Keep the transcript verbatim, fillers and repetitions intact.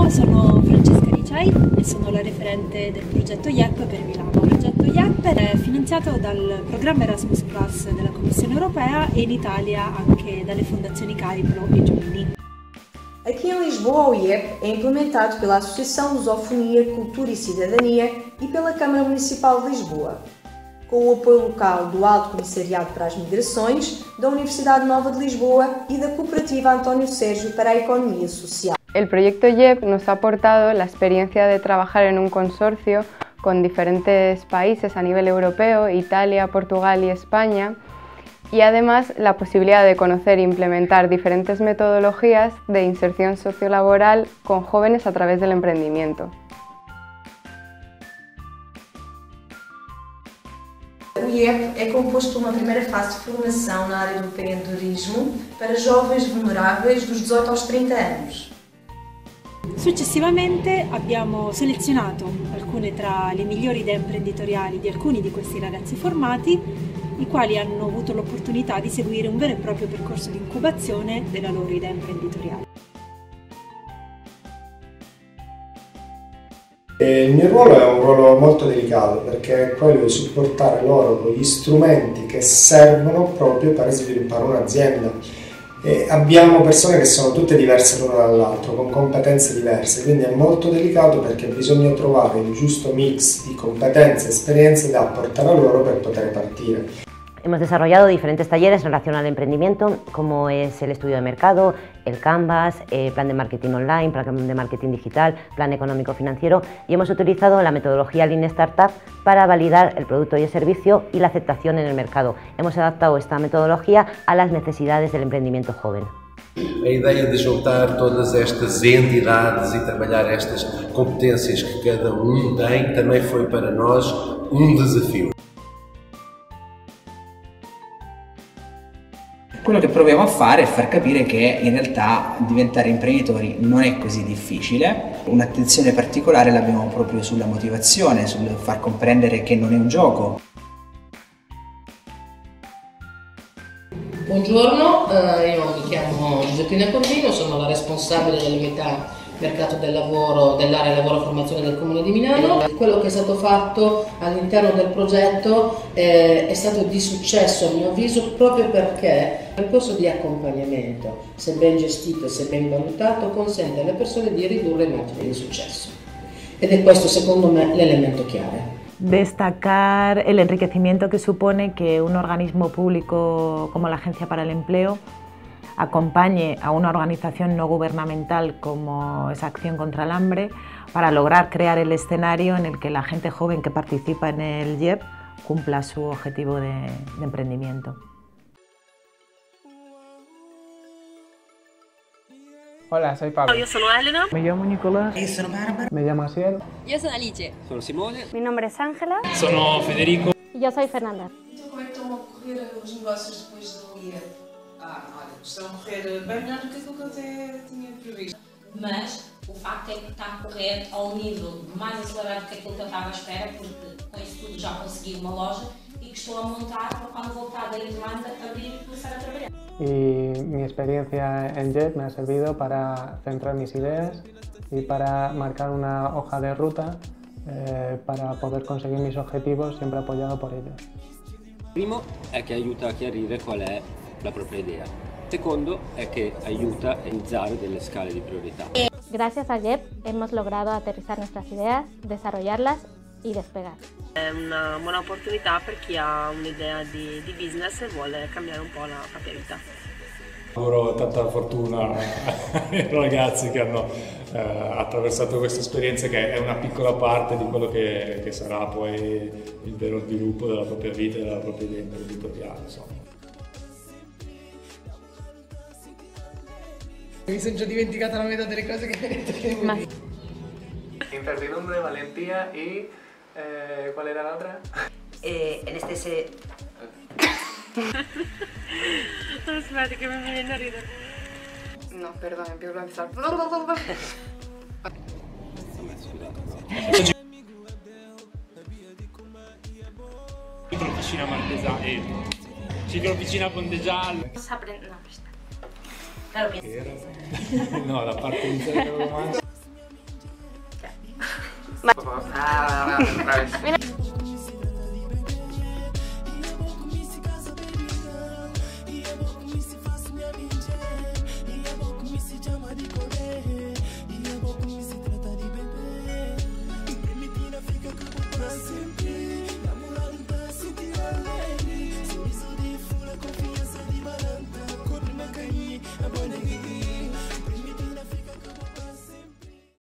Ciao, sono Francesca Ricciai e sono la referente del progetto I E P per Milano. Il progetto I E P è finanziato dal programma Erasmus Plus della Commissione Europea e in Italia anche dalle fondazioni Cariplo e Giovani. Aqui em Lisboa, o I E P é implementado pela Associação Lusofonia, Cultura e Cidadania e pela Câmara Municipal de Lisboa, com o apoio local do Alto Comissariado para as Migrações, da Universidade Nova de Lisboa e da Cooperativa António Sérgio para a Economía Social. El proyecto I E P nos ha aportado la experiencia de trabajar en un consorcio con diferentes países a nivel europeo, Italia, Portugal y España, y además la posibilidad de conocer e implementar diferentes metodologías de inserción sociolaboral con jóvenes a través del emprendimiento. O I E P é composto por uma primeira fase de formação na área do empreendedorismo para jovens vulneráveis dos dezoito aos trinta anos. Successivamente abbiamo selezionato alcune tra le migliori idee imprenditoriali di alcuni di questi ragazzi formati, i quali hanno avuto l'opportunità di seguire un vero e proprio percorso di incubazione della loro idea imprenditoriale. Il mio ruolo è un ruolo molto delicato perché è quello di supportare loro con gli strumenti che servono proprio per sviluppare un'azienda. E abbiamo persone che sono tutte diverse l'una dall'altro, con competenze diverse, quindi è molto delicato perché bisogna trovare il giusto mix di competenze e esperienze da portare a loro per poter partire. Hemos desarrollado diferentes talleres en relación al emprendimiento, como es el estudio de mercado, el Canvas, el plan de marketing online, plan de marketing digital, plan económico financiero, y hemos utilizado la metodología Lean Startup para validar el producto y el servicio y la aceptación en el mercado. Hemos adaptado esta metodología a las necesidades del emprendimiento joven. A ideia de juntar todas estas entidades e trabalhar estas competências que cada um tem também foi para nós um desafio. Quello che proviamo a fare è far capire che in realtà diventare imprenditori non è così difficile. Un'attenzione particolare l'abbiamo proprio sulla motivazione, sul far comprendere che non è un gioco. Buongiorno, eh, io mi chiamo Giuseppina Corvino, sono la responsabile dell'unità mercato del lavoro dell'area lavoro e formazione del Comune di Milano. Quello che è stato fatto all'interno del progetto eh, è stato di successo a mio avviso proprio perché il percorso di accompagnamento, se ben gestito e se ben valutato, consente alle persone di ridurre i margini di successo. Ed è questo secondo me l'elemento chiave. Destacar el enriquecimiento que supone que un organismo público como la Agencia para el Empleo acompañe a una organización no gubernamental como es Acción contra el Hambre para lograr crear el escenario en el que la gente joven que participa en el I E P cumpla su objetivo de, de emprendimiento. Hola, soy Pablo. Yo soy Elena. Me llamo Nicolás. Io sono Barbara. Me llamo Asiel. Yo soy Alice. Sono Simone. Mi nombre es Ángela. Sono Federico. Y yo soy Fernanda. Como é que estão a ocorrer os negócios depois do I E P? Ah, olha, estão a correr bem melhor do que aquilo que eu até tinha previsto. Mas o facto é que está a correr a um nível mais acelerado do que aquilo que eu estava à espera, porque com isso tudo já consegui uma loja e que estou a montar para quando voltar da Irlanda abrir e começar a trabalhar. Y mi experiencia en J E P me ha servido para centrar mis ideas y para marcar una hoja de ruta eh, para poder conseguir mis objetivos, siempre apoyado por ellos. Primo è che aiuta a chiarire qual è la propria idea. Secondo è che aiuta a realizzare delle scale di priorità. Gracias a I E P hemos logrado aterrizar nuestras ideas, desarrollarlas y despegar. È una buona opportunità per chi ha un'idea di, di business e vuole cambiare un po' la propria vita. Auguro tanta fortuna ai ragazzi che hanno eh, attraversato questa esperienza, che è una piccola parte di quello che, che sarà poi il vero sviluppo della propria vita e della propria idea imprenditoriale. Insomma. Mi sono già dimenticata la metà delle cose che mi hai detto prima. Incertidumbre, valentía y... Eh, ¿cuál era la otra? Eh, en este se... Aspetta che mi viene a ridere. No, perdón, empiezo a empezar. Ciclofficina Martesana, eh, ciclofficina Pondegiallo. Sapre... No, Claro que... No, la parte iniziale della romanza. Ma...